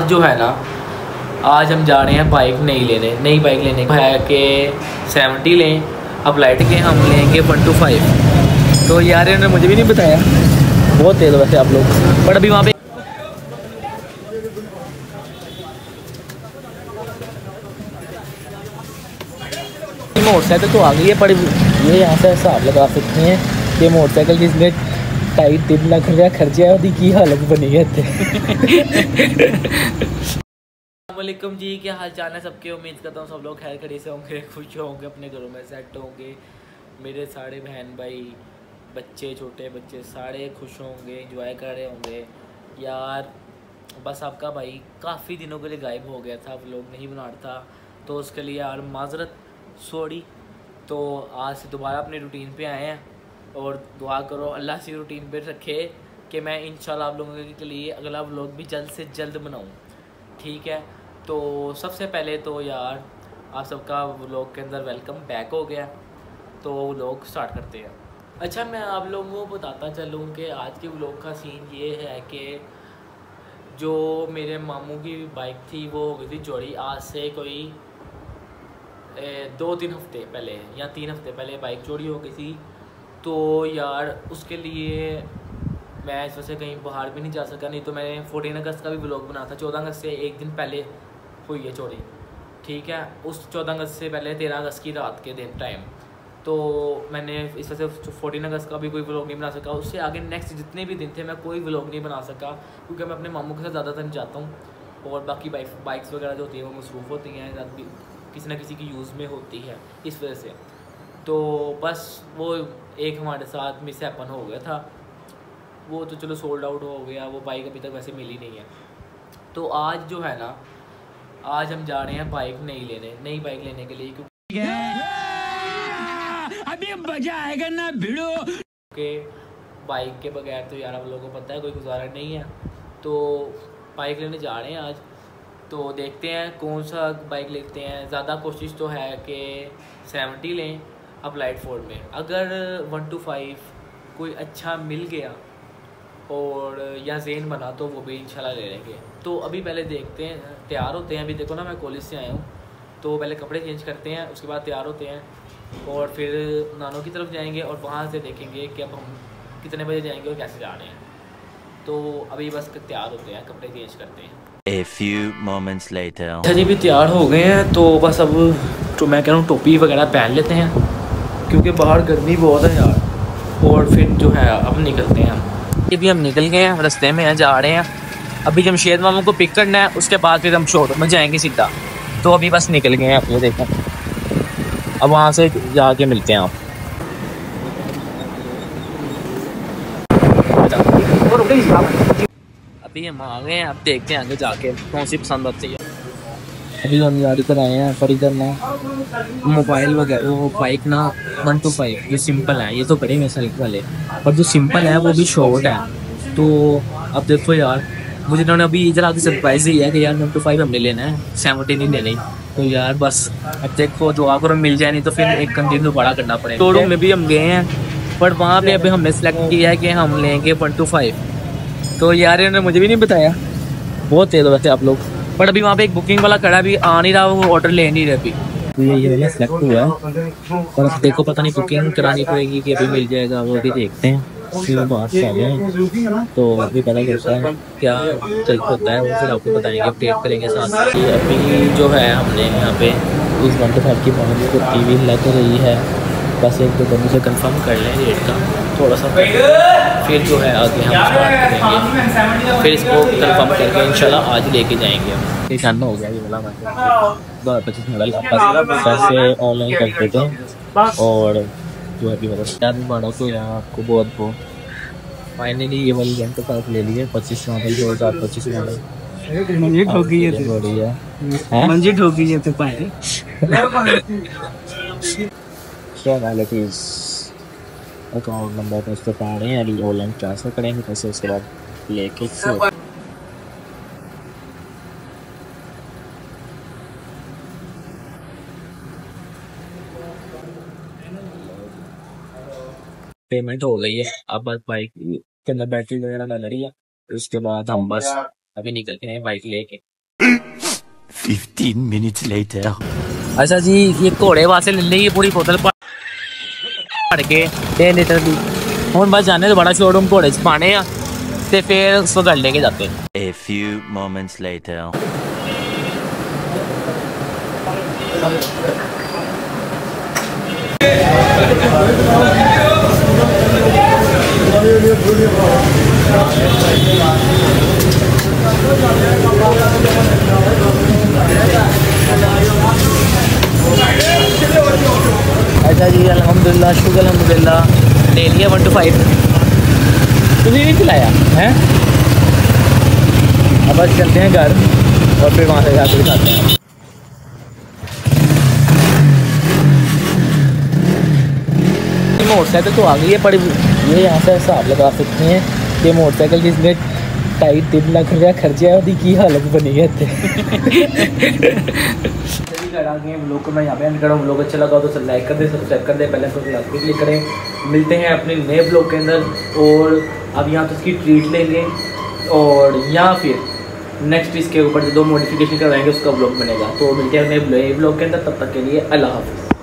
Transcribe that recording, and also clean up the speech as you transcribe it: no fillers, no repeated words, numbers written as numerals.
आज जो है ना, आज हम जा रहे हैं बाइक नई बाइक लेने है कि 70 लें। अब लाइट के हम लेंगे 125। तो यार इन्होंने मुझे भी नहीं बताया, बहुत तेज़ हो वैसे आप लोग। बट अभी वहाँ पे मोटरसाइकिल तो आ गई है, पर ये यहाँ से हिसाब लगा सकते हैं कि मोटरसाइकिल जिसने 2.5-3 लाख रुपया खर्चा है की हालत बनी है। वालेकुम जी, क्या हाल चाल है सबके। उम्मीद करता हूँ सब लोग खैर खड़ी से होंगे, खुश होंगे, अपने घरों में सेट होंगे। मेरे सारे बहन भाई, बच्चे, छोटे बच्चे सारे खुश होंगे, एंजॉय कर रहे होंगे। यार बस आपका भाई काफ़ी दिनों के लिए गायब हो गया था, व्लॉग नहीं बना रहा था, तो उसके लिए यार माजरत, सॉरी। तो आज से दोबारा अपनी रूटीन पे आए हैं और दुआ करो अल्लाह से रूटीन पे रखे कि मैं इंशाल्लाह आप लोगों के लिए अगला व्लॉग भी जल्द से जल्द बनाऊँ, ठीक है। तो सबसे पहले तो यार आप सबका व्लॉग के अंदर वेलकम बैक हो गया, तो व्लॉग स्टार्ट करते हैं। अच्छा, मैं आप लोगों को बताता चलूँ कि आज के व्लॉग का सीन ये है कि जो मेरे मामू की बाइक थी वो हो गई थी चोरी। आज से कोई 2-3 हफ्ते पहले या 3 हफ्ते पहले बाइक चोरी हो गई थी। तो यार उसके लिए मैं इस वजह से कहीं बाहर भी नहीं जा सका, नहीं तो मैंने 14 अगस्त का भी व्लॉग बना था। 14 अगस्त से एक दिन पहले हुई है चोरी, ठीक है। उस 14 अगस्त से पहले 13 अगस्त की रात के दिन टाइम, तो मैंने इस वजह से 14 अगस्त का भी कोई व्लॉग नहीं बना सका। उससे आगे नेक्स्ट जितने भी दिन थे मैं कोई व्लॉग नहीं बना सका, क्योंकि मैं अपने मामू के साथ ज़्यादातर नहीं जाता हूँ और बाकी बाइक्स वगैरह जो होती हैं वो मसरूफ़ होती हैं, किसी ना किसी की यूज़ में होती है, इस वजह से। तो बस वो एक हमारे साथ मिस हैपन हो गया था, वो तो चलो सोल्ड आउट हो गया, वो बाइक अभी तक वैसे मिली नहीं है। तो आज जो है ना, आज हम जा रहे हैं नई बाइक लेने के लिए, क्योंकि अभी मजा आएगा ना भिड़ो के बाइक के बगैर तो यार आप लोगों को पता है कोई गुजारा नहीं है। तो बाइक लेने जा रहे हैं आज, तो देखते हैं कौन सा बाइक लेते हैं। ज़्यादा कोशिश तो है कि 70 लें अपलाइड फोर्ड में। अगर 125 कोई अच्छा मिल गया और या ज़ेन बना तो वो भी इंशाल्लाह ले लेंगे। तो अभी पहले देखते हैं, तैयार होते हैं। अभी देखो ना, मैं कॉलेज से आया हूँ, तो पहले कपड़े चेंज करते हैं, उसके बाद तैयार होते हैं और फिर नानों की तरफ जाएंगे और वहाँ से देखेंगे कि अब हम कितने बजे जाएंगे और कैसे जा रहे हैं। तो अभी बस तैयार होते हैं, कपड़े चेंज करते हैं। A few moments later. अच्छा जी, भी तैयार हो गए हैं, तो बस अब तो मैं कह रहा हूँ टोपी वगैरह पहन लेते हैं, क्योंकि बाहर गर्मी बहुत है यार। और फिर जो है अब निकलते हैं हम। ये भी हम निकल गए हैं, रास्ते में हैं, जा रहे हैं। अभी जमशेद मामू को पिक करना है, उसके बाद फिर हम शोरूम में जाएंगे सीधा। तो अभी बस निकल गए हैं, आप ये देखें, अब वहाँ से जाके मिलते हैं आप। अभी हम आ गए हैं, अब देखते हैं आगे जाके कौन सी पसंद आती है। अभी हम यार इधर आए हैं, पर इधर ना मोबाइल वगैरह, वो बाइक ना 125 जो सिंपल है, ये तो बड़े में सेलेक्ट वाले, पर जो सिंपल है वो भी शॉर्ट है। तो अब देखो यार, मुझे इन्होंने अभी इधर आके सरप्राइज दिया है कि यार 125 हमने लेना है, 70 नहीं लेनी। तो यार बस अब देखो जो अगर मिल जाए, नहीं तो फिर एक कंटिन्यू बड़ा करना पड़ेगा। शोरूम में भी हम गए हैं, पर वहाँ पे अभी हमने सेलेक्ट किया है कि हम लेंगे 125। तो यार इन्होंने मुझे भी नहीं बताया, बहुत तेज़ हो वैसे आप लोग। बट अभी वहाँ पे एक बुकिंग वाला खड़ा, भी आ नहीं रहा, वो ऑर्डर ले नहीं रहे अभी। तो ये वाला सेलेक्ट हुआ है, पर अब देखो पता नहीं बुकिंग करानी पड़ेगी कि अभी मिल जाएगा, वो भी देखते हैं। फिर बात कर रहे हैं, तो अभी पता चलता है क्या चल होता है, वो फिर आपको बताएंगे, अपडेट करेंगे साथ। ये अभी जो है हमने यहाँ पे इस 125 की बाहर को टीवी लग रही है, बस एक दो बंदों से कंफर्म कर लें रेट का थोड़ा सा, फिर जो है आगे हम स्टार्ट करेंगे। फिर इसको कंफर्म करके इंशाल्लाह आज लेके जाएंगे हम। ये खाना हो गया, ये वाला मैं 25 मॉडल पैसे ऑनलाइन कर देते हैं। और जो है याद नहीं मानो तो यहाँ आपको बहुत फाइनली ये वाली गेम तो पास ले लिए 25 मॉडल 2025 मॉडल। मंजी ठोकी है, मंजी ठोकी है तो पाए फॉर्मेलिटीज। अकाउंट नंबर पर इस पर पा रहे हैं, अभी ऑनलाइन ट्रांसफ़र करेंगे पैसे, उसके बाद लेके पेमेंट हो गई है। अब बस बाइक के अंदर बैटरी वगैरह लग रही है, उसके बाद हम बस अभी निकलते हैं बाइक लेके। 15 minutes later. अच्छा जी, ये घोड़े वास्ते ले ली पूरी बोतल भर के 1 लीटर की। हम बस जाने तो बड़ा शोरूम घोड़े च पाने आ ते फिर उसको घर लेके जाते हैं। A few moments later. अच्छा जी, अल्हम्दुलिल्लाह, शुक्र अल्हम्दुलिल्लाह, ले लिया 1 to 5। तुमने नहीं खिलाया है? अब बस चलते हैं घर और फिर वहाँ से जाकर खाते हैं। मोटरसाइकिल तो आ गई है, पर ये यहाँ से हिसाब लगा सकते हैं कि मोटरसाइकिल जिसने 2.5-3 लाख रुपया खर्चा है उसकी हालत बनी है। घर आ गए ब्लॉग को मैं यहाँ पे एंड कर रहा हूँ। ब्लॉग अच्छा लगा तो लाइक कर दे, सब्सक्राइब कर दे, पहले तो क्लिक करें। मिलते हैं अपने नए ब्लॉग के अंदर, और अब यहाँ तो इसकी ट्रीट लेंगे और या फिर नेक्स्ट इसके ऊपर जो 2 मॉडिफिकेशन करवाएंगे उसका ब्लॉग बनेगा। तो मिलते हैं नए ब्लॉग के अंदर, तब तक के लिए अल्लाह हाफ़िज़।